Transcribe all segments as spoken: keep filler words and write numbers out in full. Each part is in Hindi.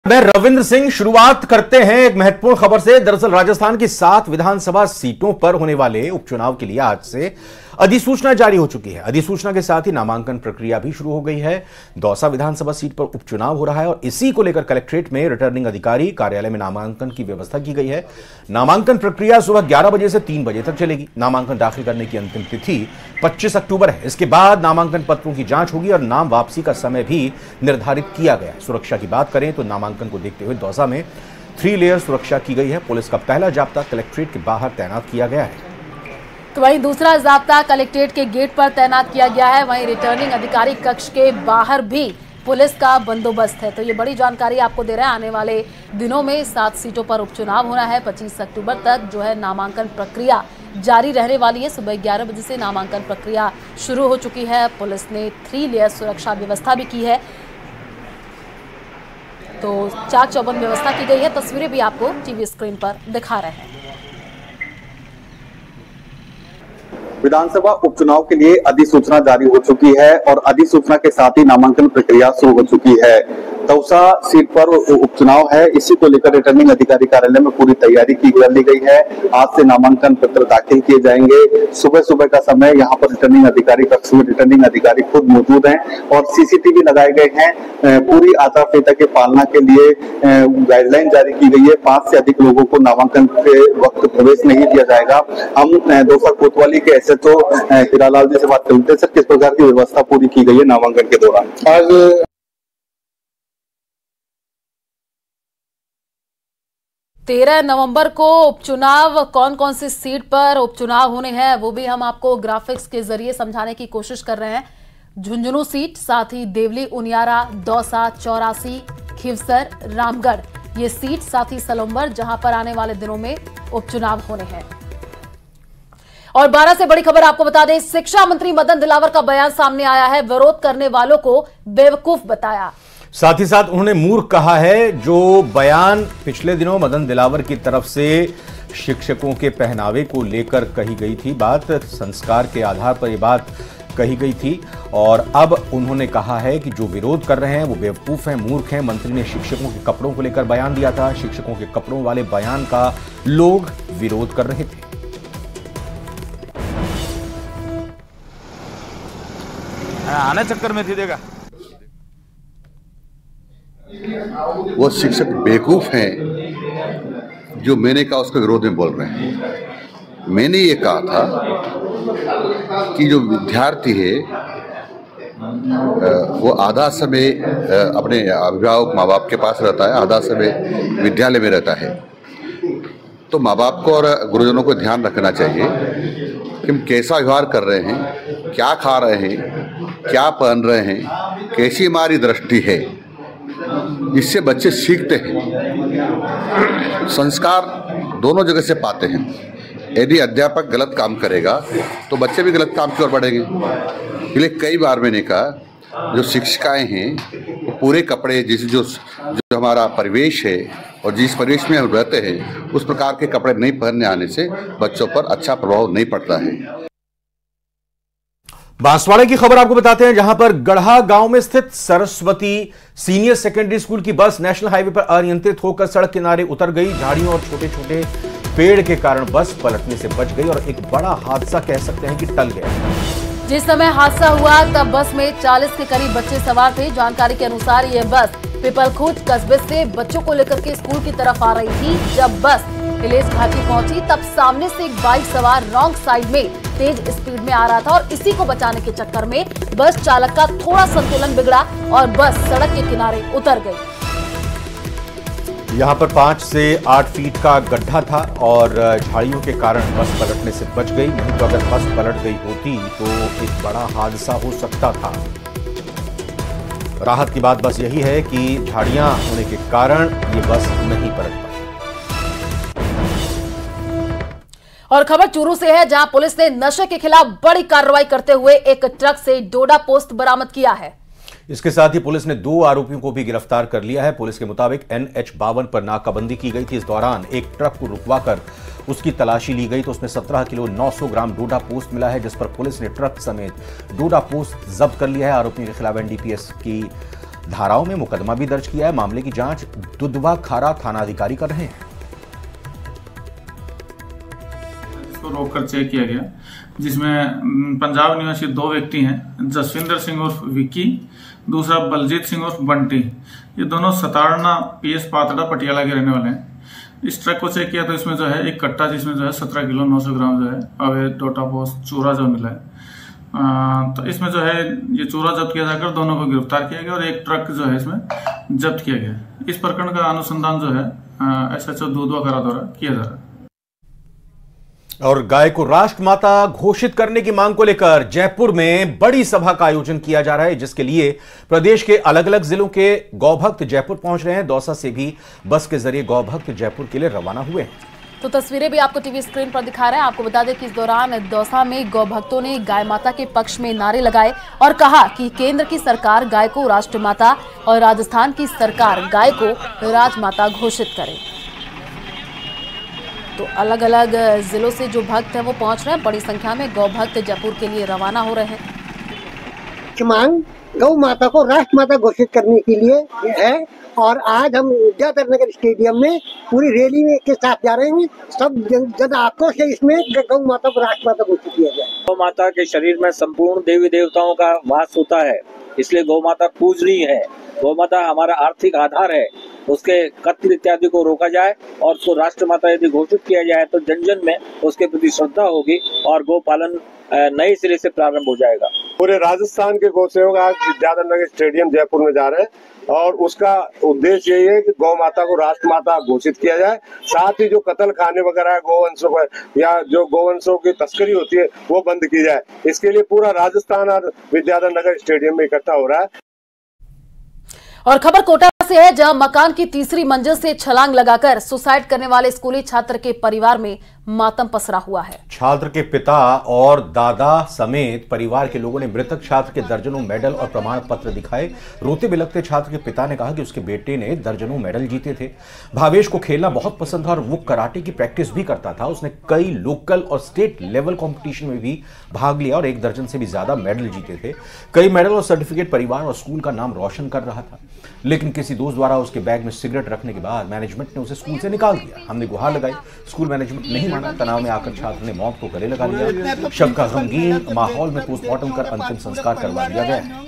मैं रविंद्र सिंह शुरुआत करते हैं एक महत्वपूर्ण खबर से। दरअसल राजस्थान की सात विधानसभा सीटों पर होने वाले उपचुनाव के लिए आज से अधिसूचना जारी हो चुकी है। अधिसूचना के साथ ही नामांकन प्रक्रिया भी शुरू हो गई है। दौसा विधानसभा सीट पर उपचुनाव हो रहा है और इसी को लेकर कलेक्ट्रेट में रिटर्निंग अधिकारी कार्यालय में नामांकन की व्यवस्था की गई है। नामांकन प्रक्रिया सुबह ग्यारह बजे से तीन बजे तक चलेगी। नामांकन दाखिल करने की अंतिम तिथि पच्चीस अक्टूबर है। इसके बाद नामांकन पत्रों की जांच होगी और नाम वापसी का समय भी निर्धारित किया गया। सुरक्षा की बात करें तो नामांकन को देखते हुए दौसा में थ्री लेयर सुरक्षा की गई है। पुलिस का पहला जाब्ता कलेक्ट्रेट के बाहर तैनात किया गया है, तो वहीं दूसरा जाब्ता कलेक्ट्रेट के गेट पर तैनात किया गया है। वहीं रिटर्निंग अधिकारी कक्ष के बाहर भी पुलिस का बंदोबस्त है। तो ये बड़ी जानकारी आपको दे रहे हैं। आने वाले दिनों में सात सीटों पर उपचुनाव होना है। पच्चीस अक्टूबर तक जो है नामांकन प्रक्रिया जारी रहने वाली है। सुबह ग्यारह बजे से नामांकन प्रक्रिया शुरू हो चुकी है। पुलिस ने थ्री लेयर सुरक्षा व्यवस्था भी की है, तो चाक चौबंद व्यवस्था की गई है। तस्वीरें भी आपको टीवी स्क्रीन पर दिखा रहे हैं। विधानसभा उपचुनाव के लिए अधिसूचना जारी हो चुकी है और अधिसूचना के साथ ही नामांकन प्रक्रिया शुरू हो चुकी है। दौसा सीट पर उपचुनाव है, इसी को लेकर रिटर्निंग अधिकारी कार्यालय में पूरी तैयारी की कर ली गई है। आज से नामांकन पत्र दाखिल किए जाएंगे। सुबह सुबह का समय यहाँ पर रिटर्निंग अधिकारी कक्ष में रिटर्निंग अधिकारी खुद मौजूद हैं और सीसीटीवी लगाए गए हैं। पूरी आचार संहिता की पालना के लिए गाइडलाइन जारी की गई है। पांच से अधिक लोगों को नामांकन के वक्त प्रवेश नहीं दिया जाएगा। हम दौसा कोतवाली के एसएचओ हीरालाल जी से बात करते हैं। सर, किस प्रकार की व्यवस्था पूरी की गई है नामांकन के दौरान? आज तेरह नवंबर को उपचुनाव, कौन कौन सी सीट पर उपचुनाव होने हैं वो भी हम आपको ग्राफिक्स के जरिए समझाने की कोशिश कर रहे हैं। झुंझुनू सीट, साथ ही देवली, उनियारा, दौसा, चौरासी, खिवसर, रामगढ़ ये सीट, साथ ही सलम्बर जहां पर आने वाले दिनों में उपचुनाव होने हैं। और बारह से बड़ी खबर आपको बता दें, शिक्षा मंत्री मदन दिलावर का बयान सामने आया है। विरोध करने वालों को बेवकूफ बताया। साथ ही साथ उन्होंने मूर्ख कहा है। जो बयान पिछले दिनों मदन दिलावर की तरफ से शिक्षकों के पहनावे को लेकर कही गई थी, बात संस्कार के आधार पर यह बात कही गई थी, और अब उन्होंने कहा है कि जो विरोध कर रहे हैं वो बेवकूफ हैं, मूर्ख हैं। मंत्री ने शिक्षकों के कपड़ों को लेकर बयान दिया था। शिक्षकों के कपड़ों वाले बयान का लोग विरोध कर रहे थे। आने चक्कर में थी देगा। वो शिक्षक बेवकूफ हैं जो मैंने कहा उसके विरोध में बोल रहे हैं। मैंने ये कहा था कि जो विद्यार्थी है वो आधा समय अपने अभिभावक माँ बाप के पास रहता है, आधा समय विद्यालय में रहता है। तो माँ बाप को और गुरुजनों को ध्यान रखना चाहिए कि हम कैसा व्यवहार कर रहे हैं, क्या खा रहे हैं, क्या पहन रहे हैं, कैसी हमारी दृष्टि है। इससे बच्चे सीखते हैं, संस्कार दोनों जगह से पाते हैं। यदि अध्यापक गलत काम करेगा तो बच्चे भी गलत काम की ओर बढ़ेंगे। इसलिए कई बार मैंने कहा जो शिक्षिकाएं हैं वो पूरे कपड़े, जिस जो जो हमारा परिवेश है और जिस परिवेश में हम रहते हैं उस प्रकार के कपड़े नहीं पहनने आने से बच्चों पर अच्छा प्रभाव नहीं पड़ता है। बांसवाड़ा की खबर आपको बताते हैं, जहां पर गढ़ा गांव में स्थित सरस्वती सीनियर सेकेंडरी स्कूल की बस नेशनल हाईवे पर अनियंत्रित होकर सड़क किनारे उतर गई। झाड़ियों और छोटे छोटे पेड़ के कारण बस पलटने से बच गई और एक बड़ा हादसा कह सकते हैं कि टल गया। जिस समय हादसा हुआ तब बस में चालीस के करीब बच्चे सवार थे। जानकारी के अनुसार यह बस पिपलखूट कस्बे से बच्चों को लेकर के स्कूल की तरफ आ रही थी। जब बस हिलेस घाटी पहुंची तब सामने से एक बाइक सवार रॉन्ग साइड में तेज स्पीड में आ रहा था और इसी को बचाने के चक्कर में बस चालक का थोड़ा संतुलन बिगड़ा और बस सड़क के किनारे उतर गई। यहां पर पांच से आठ फीट का गड्ढा था और झाड़ियों के कारण बस पलटने से बच गई। नहीं तो अगर बस पलट गई होती तो एक बड़ा हादसा हो सकता था। राहत की बात बस यही है कि झाड़ियां होने के कारण ये बस नहीं पलट पाई। और खबर चूरू से है, जहां पुलिस ने नशे के खिलाफ बड़ी कार्रवाई करते हुए एक ट्रक से डोडा पोस्ट बरामद किया है। इसके साथ ही पुलिस ने दो आरोपियों को भी गिरफ्तार कर लिया है। पुलिस के मुताबिक एन एच बावन पर नाकाबंदी की गई थी। इस दौरान एक ट्रक को रुकवाकर उसकी तलाशी ली गई तो उसमें सत्रह किलो नौ सौ ग्राम डोडा पोस्ट मिला है, जिस पर पुलिस ने ट्रक समेत डोडा पोस्ट जब्त कर लिया है। आरोपियों के खिलाफ एनडीपीएस की धाराओं में मुकदमा भी दर्ज किया है। मामले की जांच दुधवा खारा थाना अधिकारी कर रहे हैं। इसको रोककर चेक किया गया, जिसमें पंजाब निवासी दो व्यक्ति हैं, जसविंदर सिंह उर्फ विक्की, दूसरा बलजीत सिंह उर्फ बंटी। ये दोनों सतारना पीएस पातड़ा पटियाला के रहने वाले हैं। इस ट्रक को चेक किया तो इसमें जो है एक कट्टा, जिसमें जो है सत्रह किलो नौ सौ ग्राम जो है अवैध डोटा पोस्ट चूरा जो मिला है। आ, तो इसमें जो है ये चूरा जब्त किया जाकर दोनों को गिरफ्तार किया गया और एक ट्रक जो है इसमें जब्त किया गया। इस प्रकरण का अनुसंधान जो है एस एच ओ दुधवा खारा द्वारा किया जा रहा है। और गाय को राष्ट्रमाता घोषित करने की मांग को लेकर जयपुर में बड़ी सभा का आयोजन किया जा रहा है, जिसके लिए प्रदेश के अलग अलग जिलों के गौभक्त जयपुर पहुंच रहे हैं। दौसा से भी बस के जरिए गौभक्त जयपुर के लिए रवाना हुए हैं। तो तस्वीरें भी आपको टीवी स्क्रीन पर दिखा रहे हैं। आपको बता दें कि इस दौरान दौसा में गौभक्तों ने गाय माता के पक्ष में नारे लगाए और कहा कि केंद्र की सरकार गाय को राष्ट्रमाता और राजस्थान की सरकार गाय को राजमाता घोषित करे। तो अलग अलग जिलों से जो भक्त हैं वो पहुंच रहे हैं। बड़ी संख्या में गौ भक्त जयपुर के लिए रवाना हो रहे हैं। मांग गौ माता को राष्ट्र माता घोषित करने के लिए है और आज हम विद्याधर नगर स्टेडियम में पूरी रैली में के साथ जा रहे हैं। सब जन, जन आक्रोश से इसमें गौ माता को राष्ट्र माता घोषित किया जाए। गौ माता के शरीर में संपूर्ण देवी देवताओं का वास होता है, इसलिए गौ माता पूजनीय है। गौ माता हमारा आर्थिक आधार है। उसके कत्ल इत्यादि को रोका जाए और उसको राष्ट्र माता यदि घोषित किया जाए तो जन जन में उसके प्रति श्रद्धा होगी और गौ पालन नए सिरे से प्रारंभ हो जाएगा। पूरे राजस्थान के गौ सेवक आज विद्याधर नगर स्टेडियम जयपुर में जा रहे हैं और उसका उद्देश्य यही है कि गौ माता को राष्ट्र माता घोषित किया जाए। साथ ही जो कत्ल खाने वगैरह गौवंशों पर या जो गौवंशों की तस्करी होती है वो बंद की जाए। इसके लिए पूरा राजस्थान और विद्याधर नगर स्टेडियम में इकट्ठा हो रहा है। और खबर कोटा से है, जहां मकान की तीसरी मंजिल से छलांग लगाकर सुसाइड करने वाले स्कूली छात्र के परिवार में मातम पसरा हुआ है। छात्र के पिता और दादा समेत परिवार के लोगों ने मृतक छात्र के दर्जनों मेडल और प्रमाण पत्र दिखाए। रोते बिलखते छात्र के पिता ने कहा कि उसके बेटे ने दर्जनों मेडल जीते थे। भावेश को खेलना बहुत पसंद था और वो कराटे की प्रैक्टिस भी करता था। उसने कई लोकल और स्टेट लेवल कंपटीशन में भी भाग लिया और एक दर्जन से भी ज्यादा मेडल जीते थे। कई मेडल और सर्टिफिकेट परिवार और स्कूल का नाम रोशन कर रहा था, लेकिन किसी दोस्त द्वारा उसके बैग में सिगरेट रखने के बाद मैनेजमेंट ने उसे स्कूल से निकाल दिया। हमने गुहार लगाई, स्कूल मैनेजमेंट नहीं माना। तनाव में आकर छात्र ने मौत को गले लगा लिया। शव का गमगीन माहौल में पोस्टमार्टम कर अंतिम संस्कार करवा दिया गया है।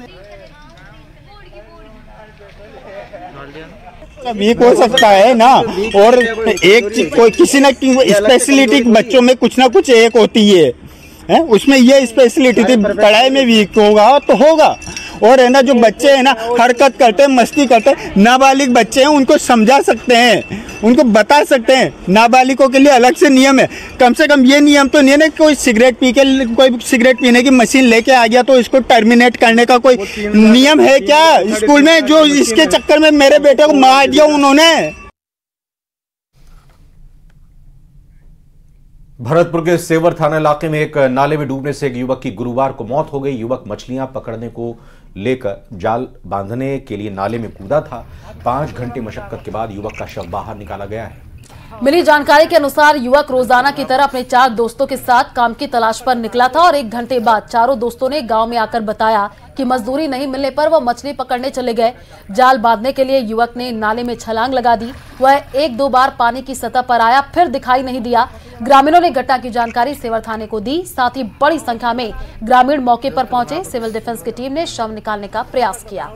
वीक हो सकता है ना, और एक कोई किसी न किसी स्पेशलिटी बच्चों में कुछ ना कुछ एक होती है, है? उसमें ये स्पेशलिटी थी, पढ़ाई में वीक होगा तो होगा। और है ना, जो बच्चे हैं ना हरकत करते हैं, मस्ती करते हैं, नाबालिग बच्चे हैं, उनको समझा सकते हैं, उनको बता सकते हैं। नाबालिगों के लिए अलग से नियम है। कम से कम ये नियम तो नहीं है ना, कोई सिगरेट पी के कोई सिगरेट पीने की मशीन लेके आ गया तो इसको टर्मिनेट करने का कोई नियम है क्या स्कूल में? जो इसके चक्कर में मेरे बेटे को मार दिया उन्होंने। भरतपुर के सेवर थाना इलाके में एक नाले में डूबने से एक युवक की गुरुवार को मौत हो गई। युवक मछलियां पकड़ने को लेकर जाल बांधने के लिए नाले में कूदा था। पांच घंटे मशक्कत के बाद युवक का शव बाहर निकाला गया है। मिली जानकारी के अनुसार युवक रोजाना की तरह अपने चार दोस्तों के साथ काम की तलाश पर निकला था और एक घंटे बाद चारों दोस्तों ने गांव में आकर बताया कि मजदूरी नहीं मिलने पर वो मछली पकड़ने चले गए। जाल बांधने के लिए युवक ने नाले में छलांग लगा दी। वह एक दो बार पानी की सतह पर आया, फिर दिखाई नहीं दिया। ग्रामीणों ने घटना की जानकारी सेवर थाने को दी। साथ ही बड़ी संख्या में ग्रामीण मौके पर पहुंचे। सिविल डिफेंस की टीम ने शव निकालने का प्रयास किया।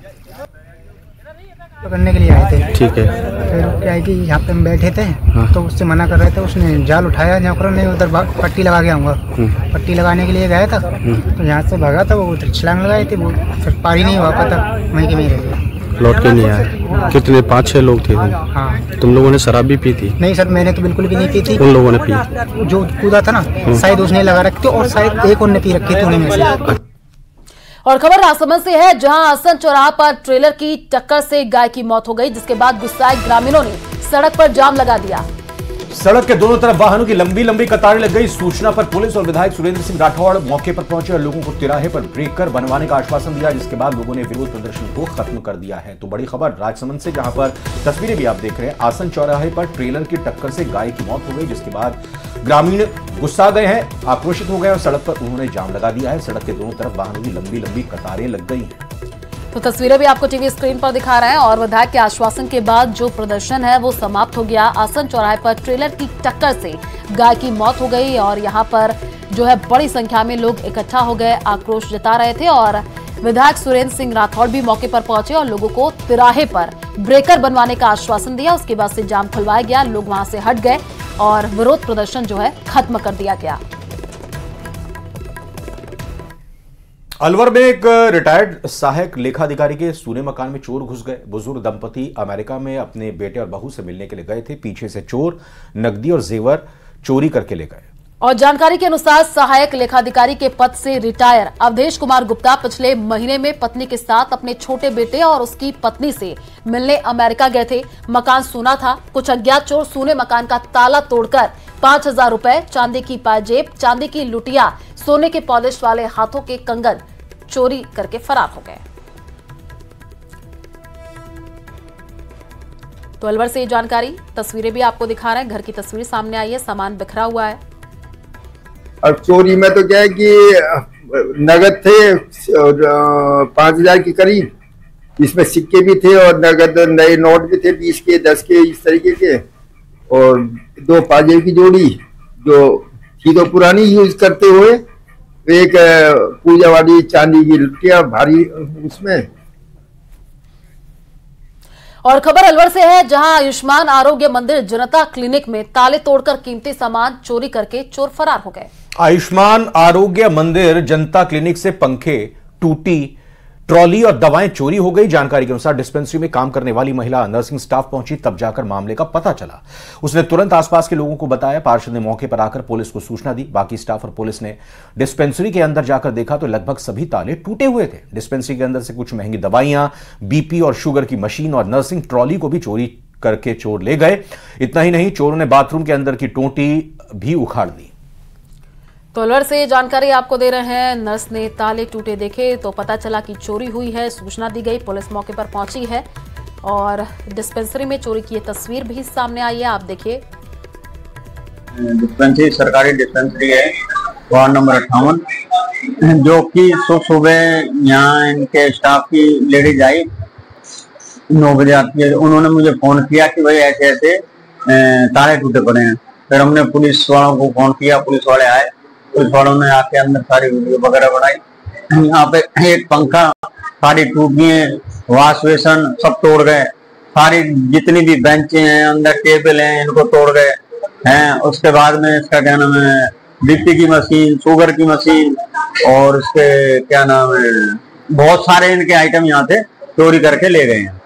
पकड़ने के लिए आए थे। ठीक है। फिर क्या है कि यहाँ पे हम बैठे थे, हाँ। तो उससे मना कर रहे थे। उसने जाल उठाया, नौकरों ने उधर पट्टी लगा के आऊँगा। पट्टी लगाने के लिए गया था, तो यहाँ से भागा था। वो उधर छलांग लगाई थी, वो फिर पार ही नहीं हुआ पाता, वहीं के वहीं रह गया। लौट के नहीं आया। कितने? पाँच छह लोग थे। हाँ। तुम लोगों ने शराब भी पी थी? नहीं सर, मैंने तो बिल्कुल भी नहीं पी थी। उन लोगों ने पी? जो कूदा था ना, शायद उसने लगा रखी थी और शायद एक और ने पी रखी थी उन्हीं में से। और खबर राजसमंद से है, जहां आसन चौराहा पर ट्रेलर की टक्कर से गाय की मौत हो गई, जिसके बाद गुस्साए ग्रामीणों ने सड़क पर जाम लगा दिया। सड़क के दोनों तरफ वाहनों की लंबी लंबी कतारें लग गई। सूचना पर पुलिस और विधायक सुरेंद्र सिंह राठौड़ मौके पर पहुंचे और लोगों को तिराहे पर ब्रेक कर बनवाने का आश्वासन दिया, जिसके बाद लोगों ने विरोध प्रदर्शन को खत्म कर दिया है। तो बड़ी खबर राजसमंद से, जहां पर तस्वीरें भी आप देख रहे हैं। आसन चौराहे पर ट्रेलर की टक्कर से गाय की मौत हो गई, जिसके बाद ग्रामीण गुस्सा गए हैं, आक्रोशित हो गए और सड़क पर उन्होंने जाम लगा दिया है। सड़क के दोनों तरफ वाहनों की लंबी लंबी कतारें लग गई हैं। तो तस्वीरें भी आपको टीवी स्क्रीन पर दिखा रहे हैं और विधायक के आश्वासन के बाद जो प्रदर्शन है वो समाप्त हो गया। आसन चौराहे पर ट्रेलर की टक्कर से गाय की मौत हो गई और यहां पर जो है बड़ी संख्या में लोग इकट्ठा हो गए, आक्रोश जता रहे थे और विधायक सुरेंद्र सिंह राठौड़ भी मौके पर पहुंचे और लोगों को तिराहे पर ब्रेकर बनवाने का आश्वासन दिया। उसके बाद से जाम खुलवाया गया, लोग वहां से हट गए और विरोध प्रदर्शन जो है खत्म कर दिया गया। अलवर में एक रिटायर्ड सहायक लेखाधिकारी के सूने मकान में चोर घुस गए। बुजुर्ग दंपति अमेरिका में अपने बेटे और बहू से मिलने के लिए गए थे। पीछे से चोर नकदी और जेवर चोरी करके ले गए। और जानकारी के अनुसार सहायक लेखाधिकारी के पद से रिटायर अवधेश कुमार गुप्ता पिछले महीने में पत्नी के साथ अपने छोटे बेटे और उसकी पत्नी से मिलने अमेरिका गए थे। मकान सूना था। कुछ अज्ञात चोर सूने मकान का ताला तोड़कर पांच हजार रुपए, चांदी की पायजेब, चांदी की लुटिया, सोने के पॉलिश वाले हाथों के कंगन चोरी करके फरार हो गए। तो अलवर से ये जानकारी, तस्वीरें भी आपको दिखा रहे हैं। घर की तस्वीर सामने आई है, सामान बिखरा हुआ है। और चोरी में तो क्या है कि नगद थे और पांच हजार के करीब, इसमें सिक्के भी थे और नगद नए नोट भी थे, बीस के, दस के, इस तरीके के, और दो पाजे की जोड़ी जो थी तो पुरानी यूज करते हुए, एक पूजा वाली चांदी की लुटिया भारी उसमें। और खबर अलवर से है जहां आयुष्मान आरोग्य मंदिर जनता क्लिनिक में ताले तोड़कर कीमती सामान चोरी करके चोर फरार हो गए। आयुष्मान आरोग्य मंदिर जनता क्लिनिक से पंखे, टूटी ट्रॉली और दवाएं चोरी हो गई। जानकारी के अनुसार डिस्पेंसरी में काम करने वाली महिला नर्सिंग स्टाफ पहुंची, तब जाकर मामले का पता चला। उसने तुरंत आसपास के लोगों को बताया। पार्षद ने मौके पर आकर पुलिस को सूचना दी। बाकी स्टाफ और पुलिस ने डिस्पेंसरी के अंदर जाकर देखा तो लगभग सभी ताले टूटे हुए थे। डिस्पेंसरी के अंदर से कुछ महंगी दवाइयां, बीपी और शुगर की मशीन और नर्सिंग ट्रॉली को भी चोरी करके चोर ले गए। इतना ही नहीं, चोरों ने बाथरूम के अंदर की टोटी भी उखाड़ दी। तो अलवर से जानकारी आपको दे रहे हैं। नर्स ने ताले टूटे देखे तो पता चला कि चोरी हुई है। सूचना दी गई, पुलिस मौके पर पहुंची है और डिस्पेंसरी में चोरी की तस्वीर भी सामने आई है, आप देखिए। डिस्पेंसरी सरकारी डिस्पेंसरी है, वार्ड नंबर अट्ठावन, जो कि सुबह सुबह यहाँ इनके स्टाफ की लेडीज आई, नौ बजे आती है। उन्होंने मुझे फोन किया कि भाई ऐसे ऐसे ताले टूटे पड़े हैं। फिर हमने पुलिस वालों को फोन किया, पुलिस वाले आए, पुलिस वालों ने आके अंदर सारी वीडियो वगैरह बनाई। यहाँ पे एक पंखा, सारी टूटियां, वाश बेसन सब तोड़ गए। सारी जितनी भी बेंचे हैं, अंदर टेबल हैं, इनको तोड़ गए हैं। उसके बाद में इसका क्या नाम है, बीपी की मशीन, शुगर की मशीन और उसके क्या नाम है, बहुत सारे इनके आइटम यहाँ से चोरी करके ले गए हैं।